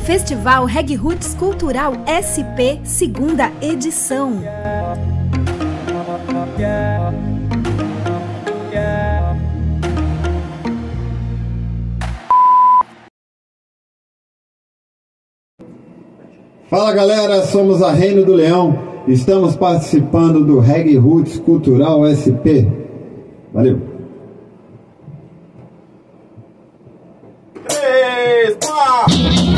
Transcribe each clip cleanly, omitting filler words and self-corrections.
Festival Reggae Roots Cultural SP, segunda edição. Fala galera, somos a Reino do Leão, estamos participando do Reggae Roots Cultural SP. Valeu! 3, 4.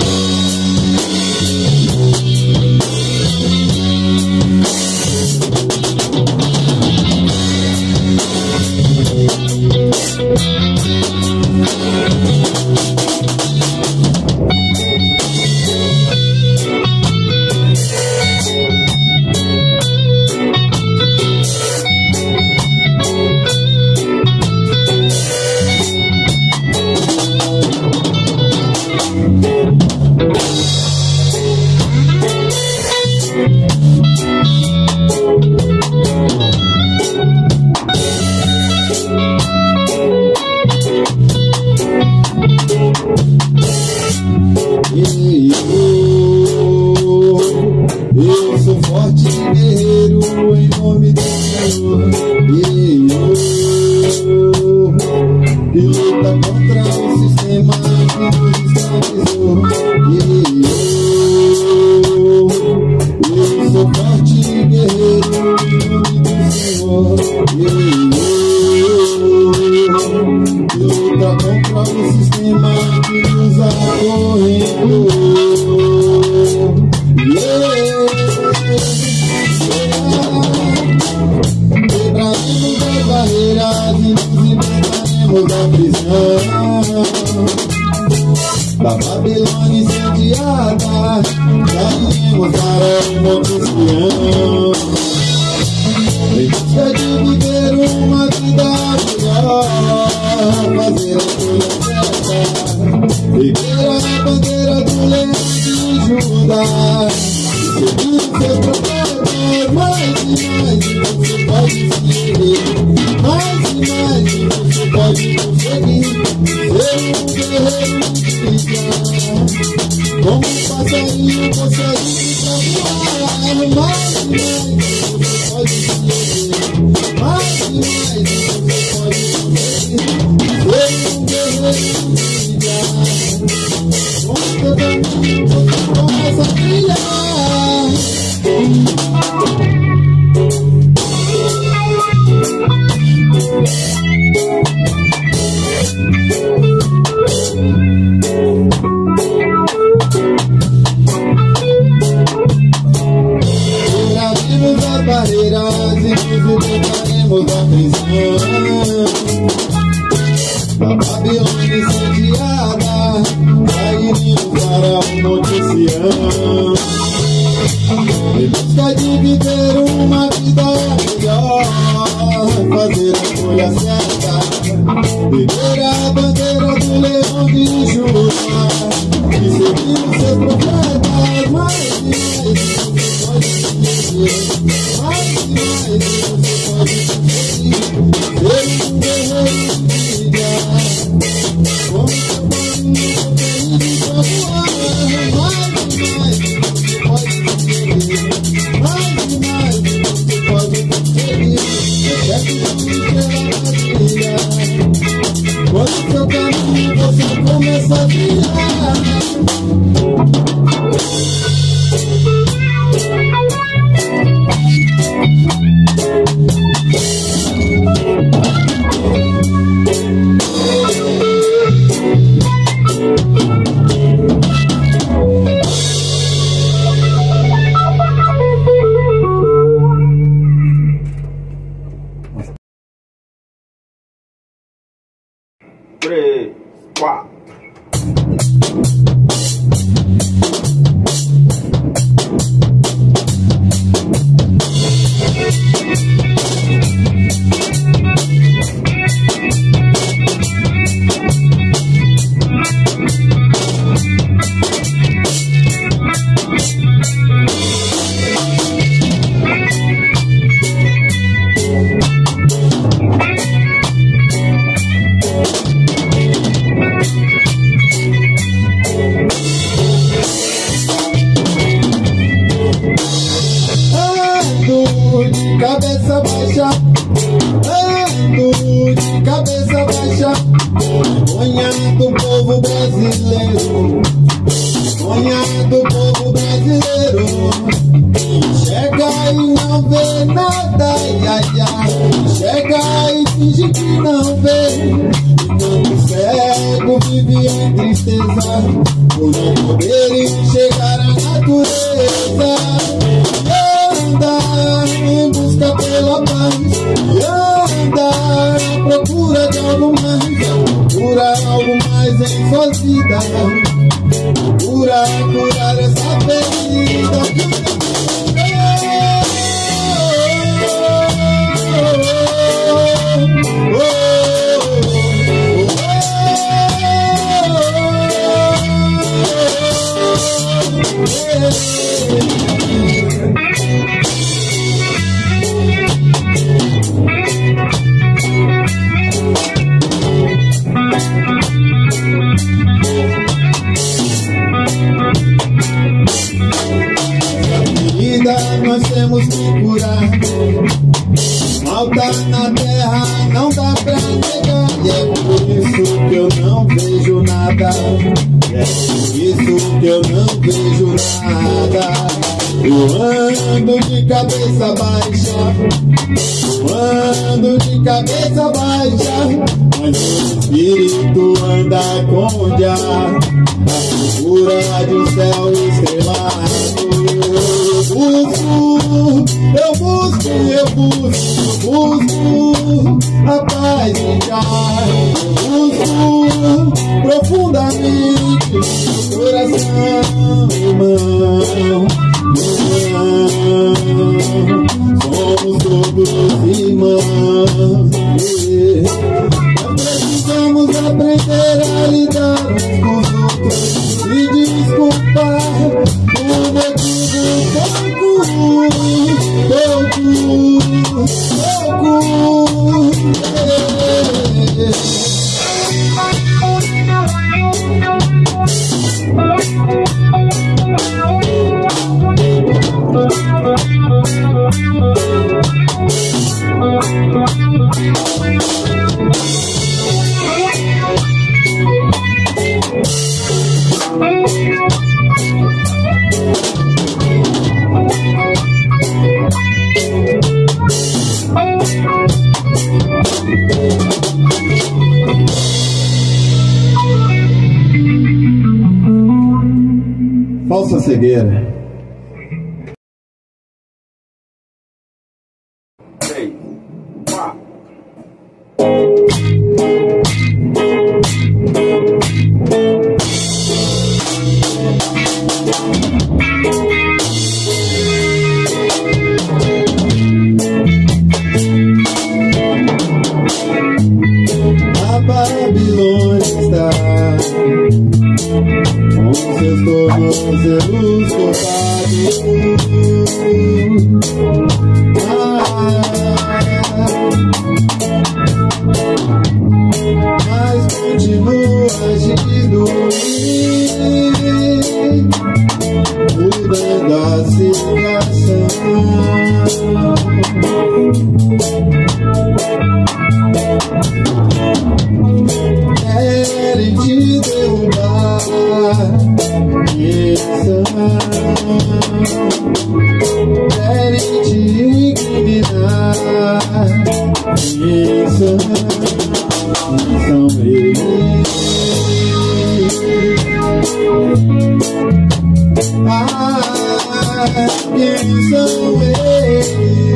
Eu sou forte e guerreiro em nome do Senhor. Que luta contra o sistema que nos escravizou. Eu sou forte e guerreiro em nome do Senhor. Que luta contra o sistema que nos acorrentou. Quebraremos as barreiras e nos libertaremos da prisão da Babilônia incendiada. Sairemos para o Monte Sião em busca de viver uma vida melhor, fazer a escolha certa, erguer a bandeira do leão de Judá, seguir os seus propósitos. Mais e mais você pode seguir, mais e mais você pode conseguir ser um guerreiro de vida. Como um passarinho você irá voar, mais e mais você pode seguir, mais e mais você pode conseguir ser um guerreiro de vida. Com teu caminho você começa a brilhar. Quebraremos as barreiras e nos libertaremos da prisão da Babilônia incendiada. Sairemos para o Monte Sião em busca de viver uma vida melhor, fazer a escolha certa, erguer a bandeira do leão de Judá e seguir os seus profetas. Mais e mais você pode seguir, mais e mais você pode conseguir ser um guerreiro de vida. Com seu caminho você irá voar. Mais e mais você pode conseguir, mais e mais você pode conseguir ser um quando seu caminho você começa a brilhar. Três, 4. Thank you. vive em tristeza por não poder enxergar a natureza. Andar em busca pela paz, andar à procura de algo mais, procurar algo mais em suas vidas, curar essa ferida. Nós temos que curar. Falta na terra, não dá pra negar. E é por isso que eu não vejo nada. É por isso que eu não vejo nada. Eu ando de cabeça baixa, eu ando de cabeça baixa, mas o espírito anda com o diabo, à procura de um céu estrelado. Eu busco a paz em cá. Eu busco profundamente o coração, irmão. Somos todos irmãos. Nós precisamos aprender a lidar uns com os outros e desculpar o motivo pouco. Falsa cegueira. 3, 4. A Babilônia está com seus tornozelos cortados. Mas continua agindo, mudando a situação. Querem te derrubar, querem te incriminar. São eles. Quem são eles?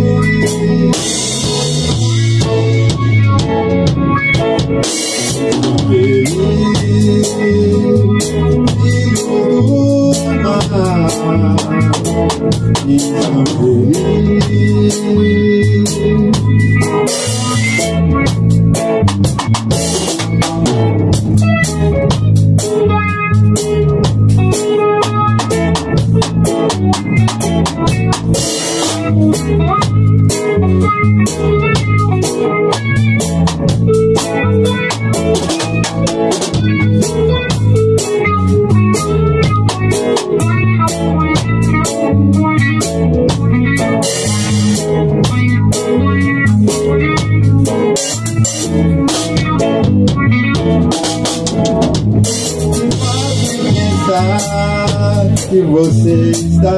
Que você está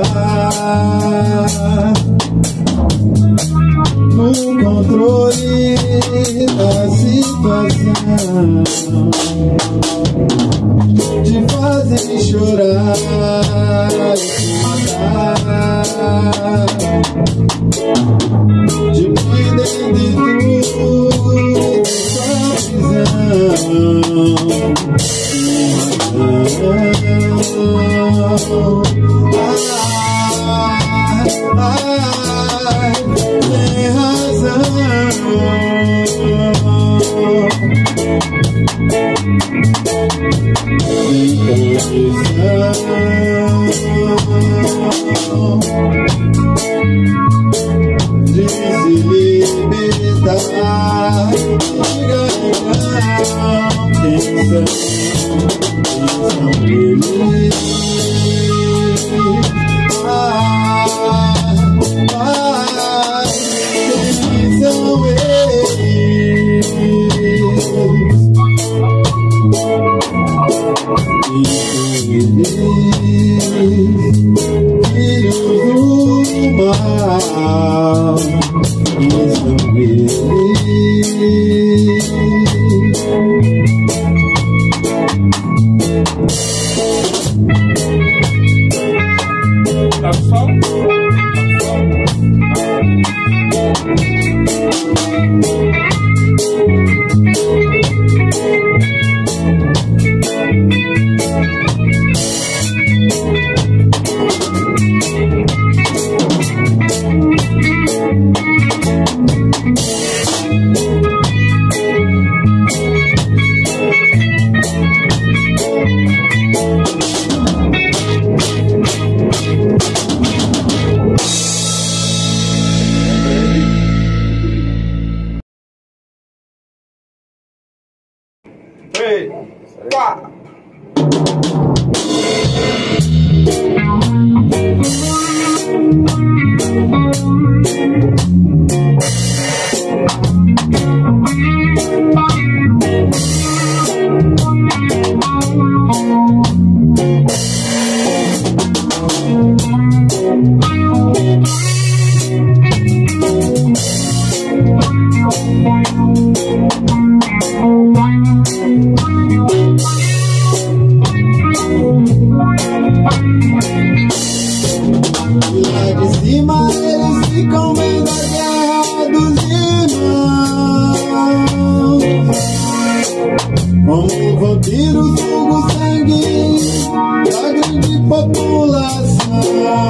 no controle da situação. te fazem chorar e matar, te prendem de tudo, sua visão. Tem razão. De se libertar, de ganhar. Quem são eles? Quem são eles? Filhos do mal, quem são eles? Tá só? Três, quatro. Lá de cima eles ficam vendo a guerra dos irmãos, como vampiros sugo sangue da grande população.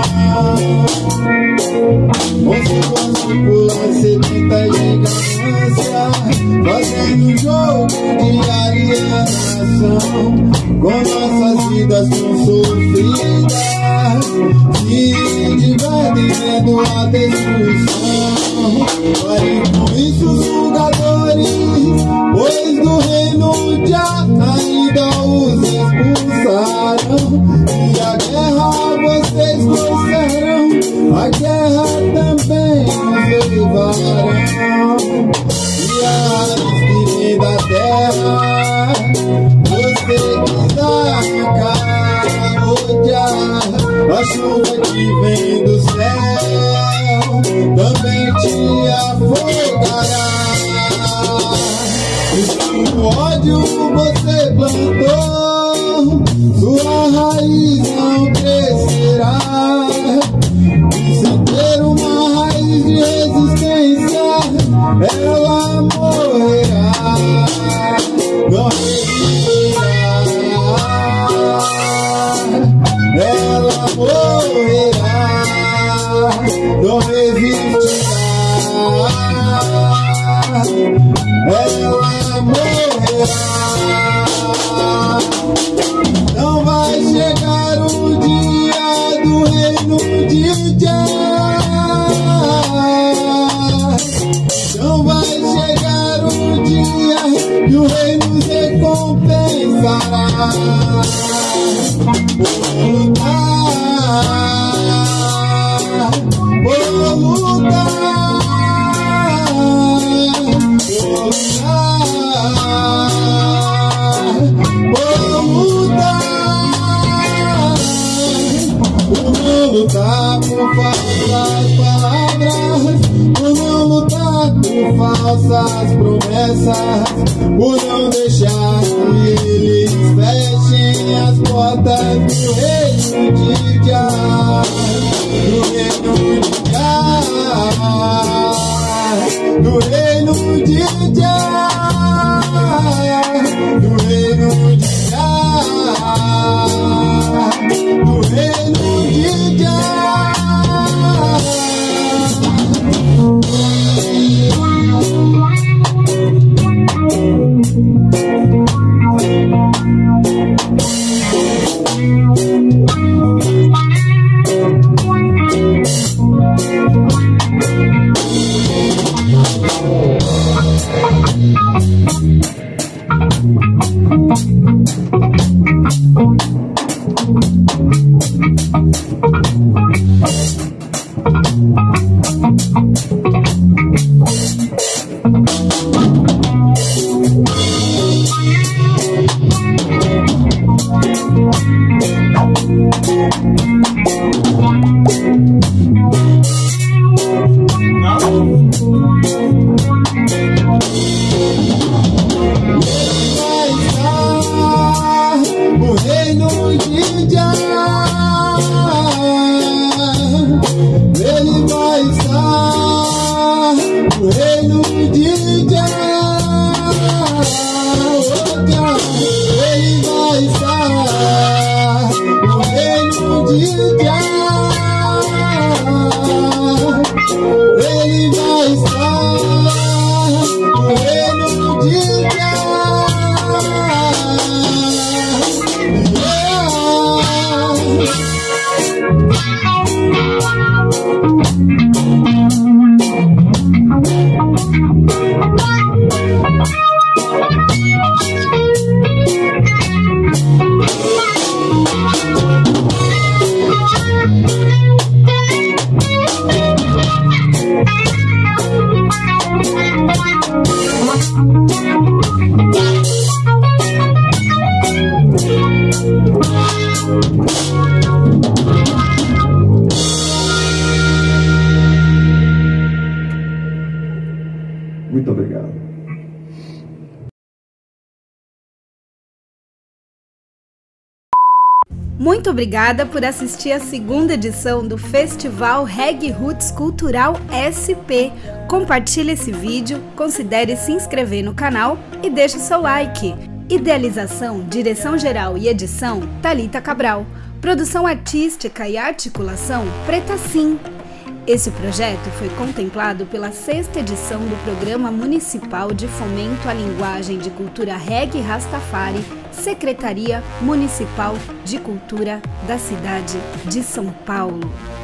Monstro pula sedenta e ganância, fazendo jogo de alienação, com nossas vidas tão sofridas, se divertem vendo a destruição. Parem com isso, sugadores, pois do reino já ainda os expulsaram. E a guerra vocês trouxeram, a guerra também os levarão. E a esquina da terra, você quis arrancar, odiar a chuva que vem do céu, também te afogará. E se o ódio você plantou, sua raiz não crescerá. E sem ter uma raiz de resistência, ela morrerá, não resistirá. Ela morrerá, não resistirá. Ela morrerá. Não vai chegar o dia do reino de Jah. Não vai chegar o dia que o rei nos recompensará. Por lutar, por lutar, por lutar, por não lutar por falsas palavras, por não lutar por falsas promessas, por não deixar que eles fechem as portas do reino de Jah, do reino de Jah, do reino de Jah, do reino de Jah, do reino de Jah. Muito obrigado. Muito obrigada por assistir a segunda edição do Festival Reggae Roots Cultural SP. Compartilhe esse vídeo, considere se inscrever no canal e deixe seu like. Idealização, direção geral e edição, Thalita Cabral. Produção artística e articulação, Preta Sim. Esse projeto foi contemplado pela 6ª edição do Programa Municipal de Fomento à Linguagem de Cultura Reggae Rastafari, Secretaria Municipal de Cultura da cidade de São Paulo.